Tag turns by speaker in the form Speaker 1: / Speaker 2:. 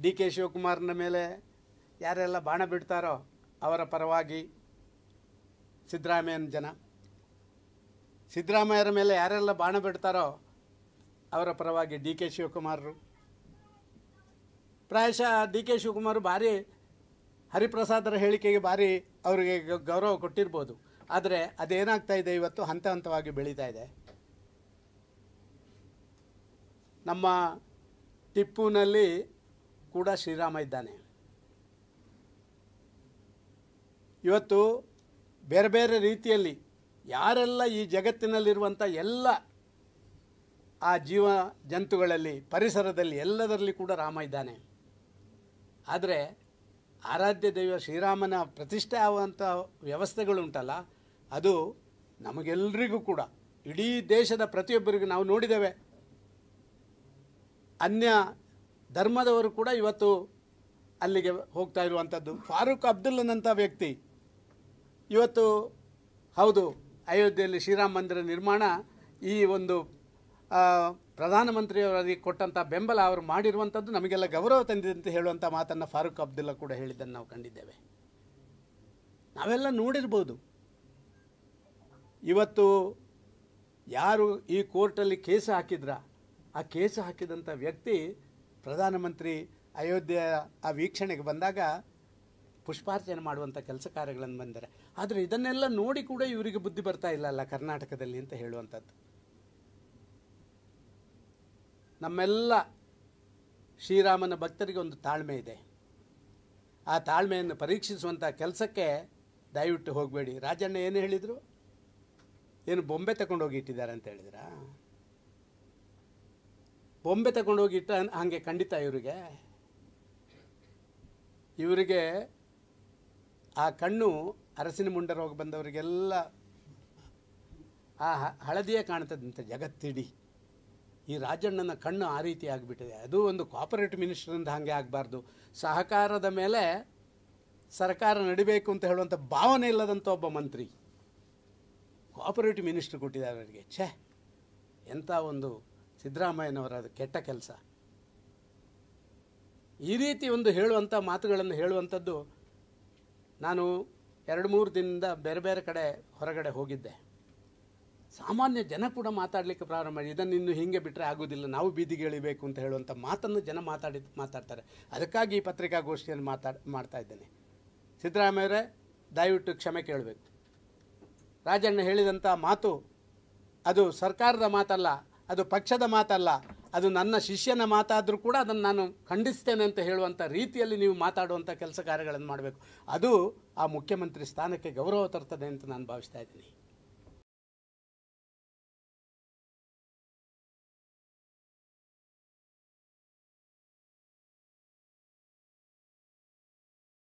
Speaker 1: D K ಶಿವಕುಮಾರ್ನ ಮೇಲೆ ಯಾರೆಲ್ಲ ಬಾಣ ಬಿಡ್ತಾರೋ ಅವರ ಪರವಾಗಿ ಸಿದ್ದರಾಮಯ್ಯನ ಜನ, ಸಿದ್ದರಾಮಯ್ಯರ ಮೇಲೆ ಯಾರೆಲ್ಲ ಬಾಣ ಬಿಡ್ತಾರೋ ಅವರ ಪರವಾಗಿ ಡಿ ಕೆ ಶಿವಕುಮಾರರು. ಪ್ರಾಯಶಃ ಡಿ ಕೆ ಶಿವಕುಮಾರ್ ಭಾರಿ ಹರಿಪ್ರಸಾದರ ಹೇಳಿಕೆಗೆ ಭಾರಿ ಅವರಿಗೆ ಗೌರವ ಕೊಟ್ಟಿರ್ಬೋದು. ಆದರೆ ಅದೇನಾಗ್ತಾ ಇದೆ, ಇವತ್ತು ಹಂತ ಹಂತವಾಗಿ ಬೆಳೀತಾ ಇದೆ. ನಮ್ಮ ಟಿಪ್ಪುನಲ್ಲಿ ಕೂಡ ಶ್ರೀರಾಮ ಇದ್ದಾನೆ. ಇವತ್ತು ಬೇರೆ ಬೇರೆ ರೀತಿಯಲ್ಲಿ ಯಾರೆಲ್ಲ ಈ ಜಗತ್ತಿನಲ್ಲಿರುವಂಥ ಎಲ್ಲ ಆ ಜೀವ ಜಂತುಗಳಲ್ಲಿ, ಪರಿಸರದಲ್ಲಿ, ಎಲ್ಲದರಲ್ಲಿ ಕೂಡ ರಾಮ ಇದ್ದಾನೆ. ಆದರೆ ಆರಾಧ್ಯ ದೈವ ಶ್ರೀರಾಮನ ಪ್ರತಿಷ್ಠೆ ಆಗುವಂಥ ವ್ಯವಸ್ಥೆಗಳುಂಟಲ್ಲ, ಅದು ನಮಗೆಲ್ಲರಿಗೂ ಕೂಡ, ಇಡೀ ದೇಶದ ಪ್ರತಿಯೊಬ್ಬರಿಗೂ ನಾವು ನೋಡಿದ್ದೇವೆ. ಅನ್ಯ ಧರ್ಮದವರು ಕೂಡ ಇವತ್ತು ಅಲ್ಲಿಗೆ ಹೋಗ್ತಾ ಇರುವಂಥದ್ದು. ಫಾರೂಕ್ ಅಬ್ದುಲ್ಲನಂಥ ವ್ಯಕ್ತಿ ಇವತ್ತು ಹೌದು ಅಯೋಧ್ಯೆಯಲ್ಲಿ ಶ್ರೀರಾಮ ಮಂದಿರ ನಿರ್ಮಾಣ ಈ ಒಂದು ಪ್ರಧಾನಮಂತ್ರಿಯವರಿಗೆ ಕೊಟ್ಟಂಥ ಬೆಂಬಲ ಅವರು ಮಾಡಿರುವಂಥದ್ದು ನಮಗೆಲ್ಲ ಗೌರವ ತಂದಿದೆ ಅಂತ ಹೇಳುವಂಥ ಮಾತನ್ನು ಫಾರೂಕ್ ಅಬ್ದುಲ್ಲಾ ಕೂಡ ಹೇಳಿದ್ದನ್ನು ನಾವು ಕಂಡಿದ್ದೇವೆ, ನಾವೆಲ್ಲ ನೋಡಿರ್ಬೋದು. ಇವತ್ತು ಯಾರು ಈ ಕೋರ್ಟಲ್ಲಿ ಕೇಸು ಹಾಕಿದ್ರ, ಆ ಕೇಸು ಹಾಕಿದಂಥ ವ್ಯಕ್ತಿ ಪ್ರಧಾನಮಂತ್ರಿ ಅಯೋಧ್ಯೆ ಆ ವೀಕ್ಷಣೆಗೆ ಬಂದಾಗ ಪುಷ್ಪಾರ್ಚನೆ ಮಾಡುವಂಥ ಕೆಲಸ ಕಾರ್ಯಗಳನ್ನು ಬಂದರೆ, ಆದರೆ ಇದನ್ನೆಲ್ಲ ನೋಡಿ ಕೂಡ ಇವರಿಗೆ ಬುದ್ಧಿ ಬರ್ತಾ ಇಲ್ಲ ಕರ್ನಾಟಕದಲ್ಲಿ ಅಂತ ಹೇಳುವಂಥದ್ದು. ನಮ್ಮೆಲ್ಲ ಶ್ರೀರಾಮನ ಭಕ್ತರಿಗೆ ಒಂದು ತಾಳ್ಮೆ ಇದೆ. ಆ ತಾಳ್ಮೆಯನ್ನು ಪರೀಕ್ಷಿಸುವಂಥ ಕೆಲಸಕ್ಕೆ ದಯವಿಟ್ಟು ಹೋಗಬೇಡಿ. ರಾಜಣ್ಣ ಏನು ಹೇಳಿದರು? ಏನು ಬೊಂಬೆ ತಗೊಂಡೋಗಿ ಇಟ್ಟಿದ್ದಾರೆ ಅಂತ ಹೇಳಿದ್ರಾ? ಬೊಂಬೆ ತಗೊಂಡೋಗಿ ಇಟ್ಟ ಹಾಗೆ ಖಂಡಿತ ಇವರಿಗೆ ಆ ಕಣ್ಣು ಅರಸಿನ ಮುಂಡ ರೋಗ ಬಂದವರಿಗೆಲ್ಲ ಆ ಹಳದಿಯೇ ಕಾಣ್ತದಂತೆ ಜಗತ್ತಿಡಿ. ಈ ರಾಜಣ್ಣನ ಕಣ್ಣು ಆ ರೀತಿ ಆಗಿಬಿಟ್ಟಿದೆ. ಅದು ಒಂದು ಕೋಆಪರೇಟಿವ್ ಮಿನಿಸ್ಟರಿಂದ ಹಾಗೆ ಆಗಬಾರ್ದು. ಸಹಕಾರದ ಮೇಲೆ ಸರ್ಕಾರ ನಡಿಬೇಕು ಅಂತ ಹೇಳುವಂಥ ಭಾವನೆ ಇಲ್ಲದಂಥ ಒಬ್ಬ ಮಂತ್ರಿ ಕೋಆಪರೇಟಿವ್ ಮಿನಿಸ್ಟರ್ ಕೊಟ್ಟಿದ್ದಾರೆ ಅವರಿಗೆ. ಎಂಥ ಒಂದು ಸಿದ್ದರಾಮಯ್ಯನವರ ಅದು ಕೆಟ್ಟ ಕೆಲಸ. ಈ ರೀತಿ ಒಂದು ಹೇಳುವಂಥ ಮಾತುಗಳನ್ನು ಹೇಳುವಂಥದ್ದು. ನಾನು 2-3 ದಿನದಿಂದ ಬೇರೆ ಬೇರೆ ಕಡೆ ಹೊರಗಡೆ ಹೋಗಿದ್ದೆ. ಸಾಮಾನ್ಯ ಜನ ಕೂಡ ಮಾತಾಡಲಿಕ್ಕೆ ಪ್ರಾರಂಭ ಮಾಡಿ, ಇದನ್ನು ಇನ್ನು ಹೀಗೆ ಬಿಟ್ಟರೆ ಆಗೋದಿಲ್ಲ, ನಾವು ಬೀದಿಗೆ ಇಳಿಬೇಕು ಅಂತ ಹೇಳುವಂಥ ಮಾತನ್ನು ಜನ ಮಾತಾಡ್ತಾರೆ. ಅದಕ್ಕಾಗಿ ಈ ಪತ್ರಿಕಾಗೋಷ್ಠಿಯನ್ನು ಮಾಡ್ತಾ ಇದ್ದೇನೆ. ಸಿದ್ದರಾಮಯ್ಯವರೇ ದಯವಿಟ್ಟು ಕ್ಷಮೆ ಕೇಳಬೇಕು. ರಾಜಣ್ಣ ಹೇಳಿದಂಥ ಮಾತು ಅದು ಸರ್ಕಾರದ ಮಾತಲ್ಲ, ಅದು ಪಕ್ಷದ ಮಾತಲ್ಲ, ಅದು ನನ್ನ ಶಿಷ್ಯನ ಮಾತಾದರೂ ಕೂಡ ಅದನ್ನು ನಾನು ಖಂಡಿಸ್ತೇನೆ ಅಂತ ಹೇಳುವಂಥ ರೀತಿಯಲ್ಲಿ ನೀವು ಮಾತಾಡುವಂಥ ಕೆಲಸ ಕಾರ್ಯಗಳನ್ನು ಮಾಡಬೇಕು. ಅದು ಆ ಮುಖ್ಯಮಂತ್ರಿ ಸ್ಥಾನಕ್ಕೆ ಗೌರವ ತರ್ತದೆ ಅಂತ ನಾನು ಭಾವಿಸ್ತಾ ಇದ್ದೀನಿ.